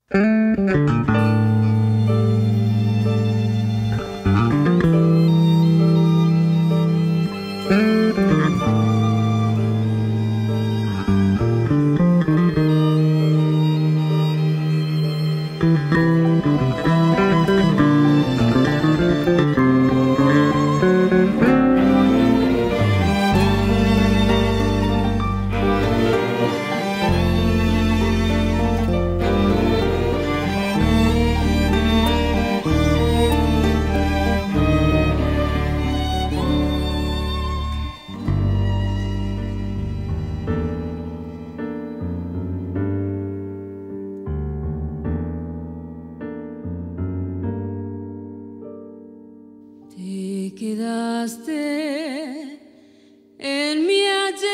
Te quedaste en mi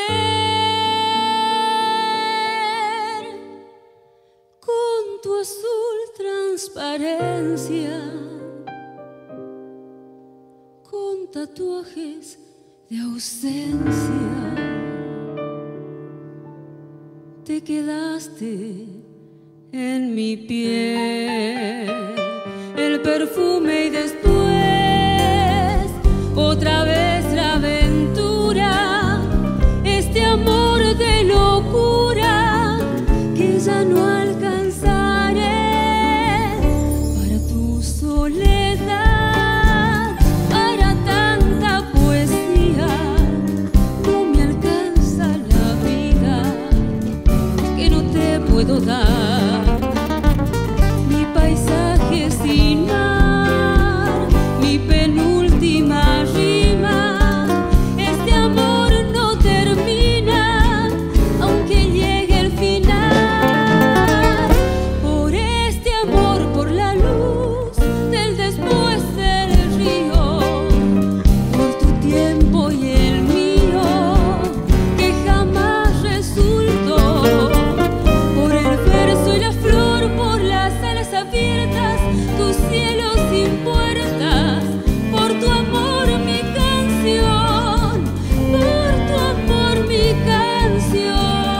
ayer con tu azul transparencia, con tatuajes de ausencia. Te quedaste en mi piel, el perfume y después otra vez la aventura, este amor de locura que ya no alcanzaré para tu soledad, para tanta poesía. No me alcanza la vida que no te puedo dar, mi paisaje sin mar, mi penúltima rima. Este amor no termina, aunque llegue el final. Por este amor, por la luz del después del río, por tu tiempo y el mío, que jamás resultó, por el verso y la flor, por las alas abiertas, tu cielo sin puertas, por tu amor mi canción, por tu amor mi canción.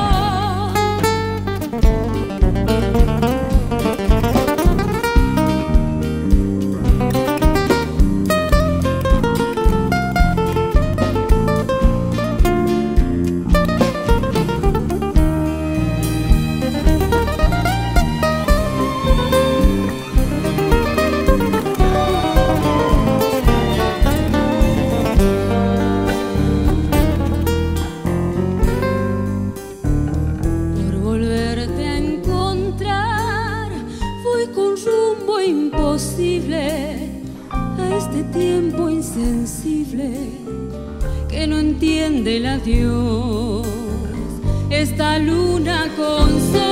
Por volverte a encontrar, voy con rumbo imposible a este tiempo insensible que no entiende el adiós. Esta luna con sol